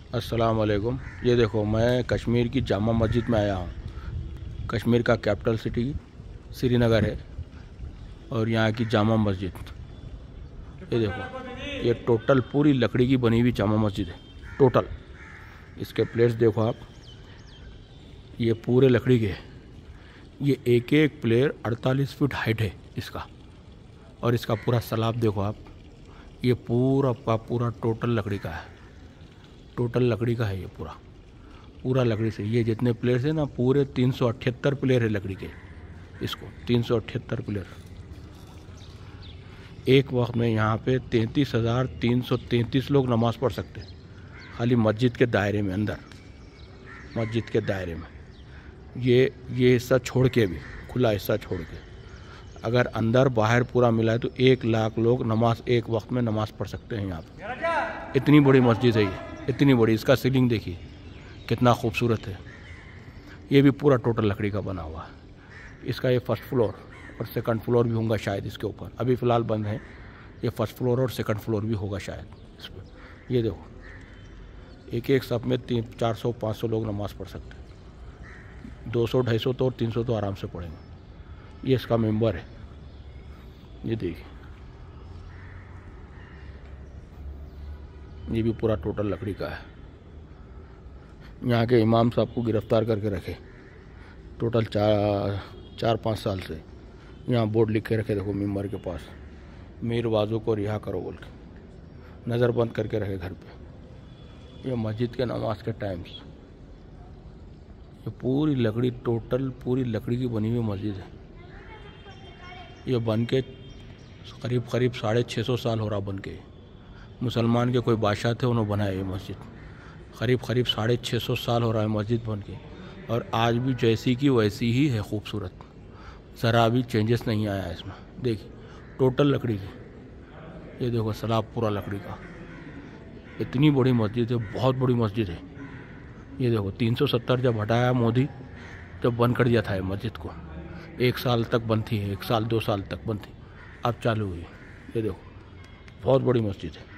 अस्सलाम वालेकुम। ये देखो, मैं कश्मीर की जामा मस्जिद में आया हूँ। कश्मीर का कैपिटल सिटी श्रीनगर है और यहाँ की जामा मस्जिद, ये देखो, ये टोटल पूरी लकड़ी की बनी हुई जामा मस्जिद है। टोटल इसके प्लेट्स देखो आप, ये पूरे लकड़ी के हैं। ये एक एक प्लेयर 48 फीट हाइट है इसका। और इसका पूरा सलाब देखो आप, ये पूरा का पूरा टोटल लकड़ी का है। टोटल लकड़ी का है, ये पूरा लकड़ी से। ये जितने प्लेयर्स हैं ना, पूरे 378 प्लेयर है लकड़ी के। इसको 378 प्लेयर एक वक्त में यहाँ पे 33,333 लोग नमाज़ पढ़ सकते हैं, खाली मस्जिद के दायरे में, अंदर मस्जिद के दायरे में। ये हिस्सा छोड़ के भी, खुला हिस्सा छोड़ के, अगर अंदर बाहर पूरा मिला है तो 1 लाख लोग नमाज एक वक्त में नमाज़ पढ़ सकते हैं यहाँ पे। इतनी बड़ी मस्जिद है ये, इतनी बड़ी। इसका सीलिंग देखिए कितना खूबसूरत है। ये भी पूरा टोटल लकड़ी का बना हुआ है। इसका ये फर्स्ट फ्लोर और सेकंड फ्लोर भी होगा शायद इसके ऊपर, अभी फ़िलहाल बंद है। ये फर्स्ट फ्लोर और सेकंड फ्लोर भी होगा शायद इस पर। ये देखो, एक सब में 400-500 लोग नमाज़ पढ़ सकते हैं। 200-250 तो और 300 तो आराम से पढ़ेंगे। ये इसका मेंबर है, ये देखिए। ये भी पूरा टोटल लकड़ी का है। यहाँ के इमाम साहब को गिरफ्तार करके रखे टोटल 4-5 साल से। यहाँ बोर्ड लिख के रखे, देखो, मेंबर के पास, मीर वाजों को रिहा करो बोल के, नज़र बंद करके रखे घर पे। ये मस्जिद के नमाज के टाइम्स। ये पूरी लकड़ी, टोटल पूरी लकड़ी की बनी हुई मस्जिद है। ये बन के करीब 650 साल हो रहा बन के। मुसलमान के कोई बादशाह थे, उन्होंने बनाया ये मस्जिद। करीब 650 साल हो रहा है मस्जिद बन के, और आज भी जैसी की वैसी ही है, खूबसूरत। ज़रा भी चेंजेस नहीं आया इसमें। देखिए, टोटल लकड़ी की। ये देखो, सलाब पूरा लकड़ी का। इतनी बड़ी मस्जिद है, बहुत बड़ी मस्जिद है। ये देखो, 370 जब हटाया मोदी, जब बंद कर दिया था ये मस्जिद को। 1 साल तक बंद थी, 1 साल 2 साल तक बंद थी, अब चालू हुई। ये देखो, बहुत बड़ी मस्जिद है।